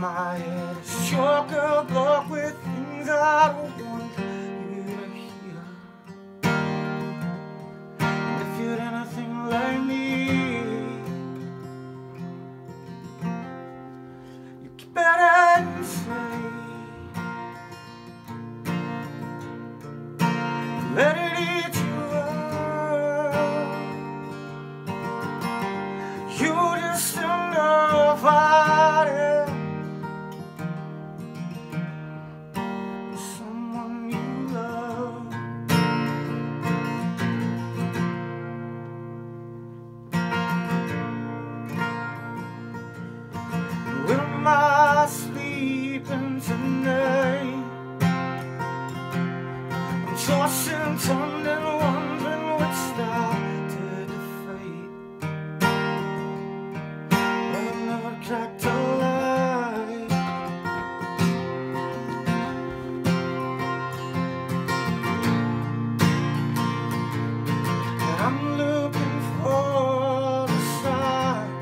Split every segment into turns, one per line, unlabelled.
my head is chock a block with things I don't want you to hear. And if you're anything like me, you keep it inside. Let it eat you up. You just end up fighting someone you love. Where am I sleeping tonight? I'm tossing, turning, wondering which star to defeat. Well, I've never cracked a light. And I'm looking for the sign.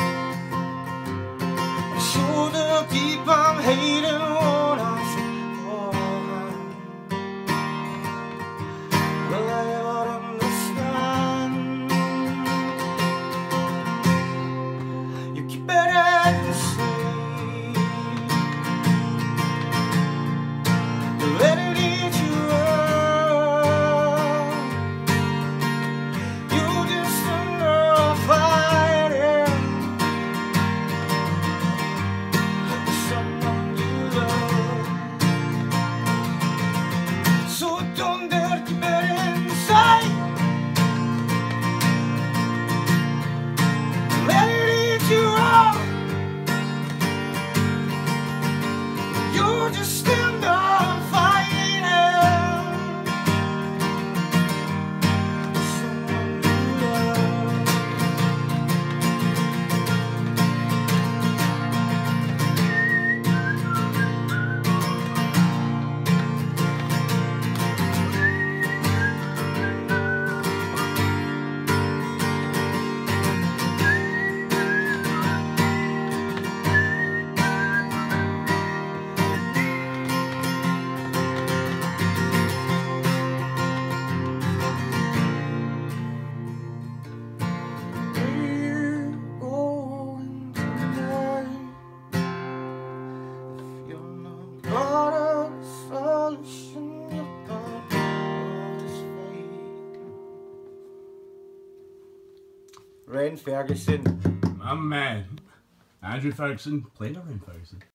Shoulder deep, I'm hating what I see behind. Will I ever understand? You keep it inside. You let it eat you up. You just end up fighting someone you love. So don't dare keep it inside. Let it eat you up. You just end up fighting someone you love. Ren Ferguson.
My man. Andrew Ferguson playing a Ren Ferguson.